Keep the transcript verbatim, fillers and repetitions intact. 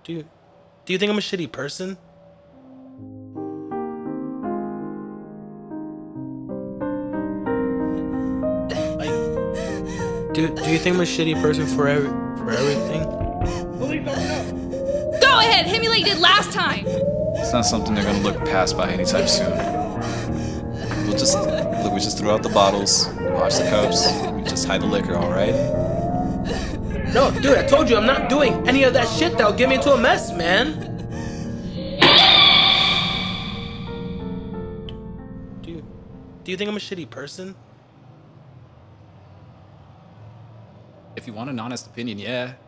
Do you, do you think I'm a shitty person? Like, do do you think I'm a shitty person for every for everything? Go ahead, hit me like you did last time. It's not something they're gonna look past by anytime soon. We'll just look. We just throw out the bottles, wash the cups, we just hide the liquor. All right? No, dude, I told you I'm not doing any of that shit that'll get me into a mess, man. Do you, do you think I'm a shitty person? If you want an honest opinion, yeah.